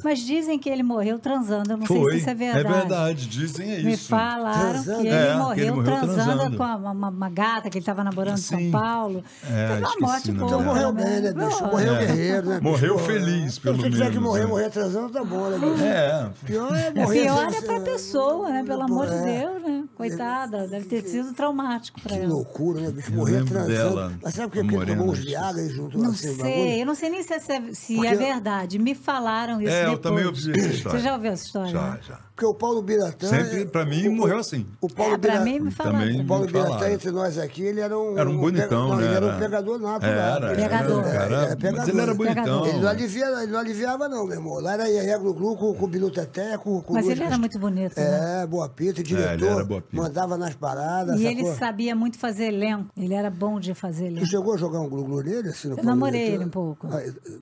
Mas dizem que ele morreu transando. Eu não sei se isso é verdade. É verdade, dizem isso. Me falaram Transando? que É, ele que morreu, ele morreu transando. com uma gata que ele estava namorando em São Sim. Paulo. É, Teve uma esqueci morte o nome boa. Então morreu pelo bem, né, menos. bicho? Morreu guerreiro, né? Morreu bicho? feliz, pelo Se tiver que menos, morrer, né? morrer transando, tá bom, né, bicho? É. Pior é morrer... Pior sem- é pra pessoa, né? Pelo amor de É. Deus, né? Coitada, deve ter sido traumático pra Que ela. loucura, né, bicho? Eu Morrer lembro transando. dela, Mas sabe por a que ele tomou morena. uns Viagra e juntou Não assim o sei, bagulho? eu não sei nem se Porque- é verdade. Me falaram isso depois. Eu também ouvi essa história. Você já ouviu essa história? né? Já. Porque o Paulo Biratã... Sempre, pra mim, morreu assim. O Paulo Pra Biratã... mim, me falaram. Também. O Paulo Me falaram. Biratã, entre nós aqui, ele era um... Era um bonitão, não, né? ele era um Era- pegador nato lá. Era, Pegador. Era pegador. Mas ele era bonitão. Ele não aliviava, não, meu irmão. Lá era Ié Glu-Glu com o Bilu Teté, com Mas duas ele era muito bonito, né? Boa pita, ele era diretor, boa pinta. mandava nas paradas, E sacou? ele sabia muito fazer elenco. Ele era bom de fazer Tu elenco. chegou a jogar um Glu-Glu nele? Assim, no Eu Paulo namorei Biratã? ele um pouco. Ah,